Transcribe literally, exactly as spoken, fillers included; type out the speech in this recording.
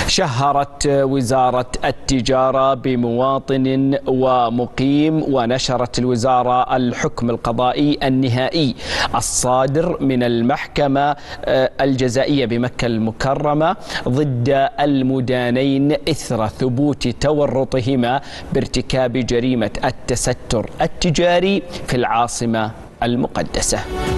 شهرت وزارة التجارة بمواطن ومقيم ونشرت الوزارة الحكم القضائي النهائي الصادر من المحكمة الجزائية بمكة المكرمة ضد المدانين إثر ثبوت تورطهما بارتكاب جريمة التستر التجاري في العاصمة المقدسة.